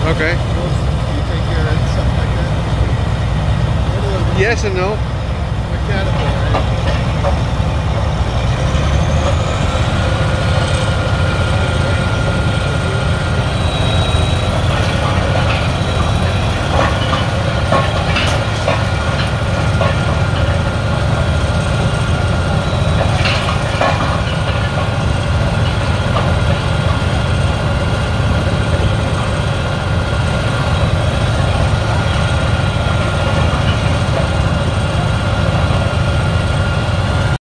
Okay. You take care of something like that? Yes and no. Mechanical, right?